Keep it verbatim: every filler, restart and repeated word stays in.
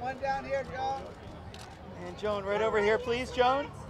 One down here, Joan. And Joan, right over here, please, Joan.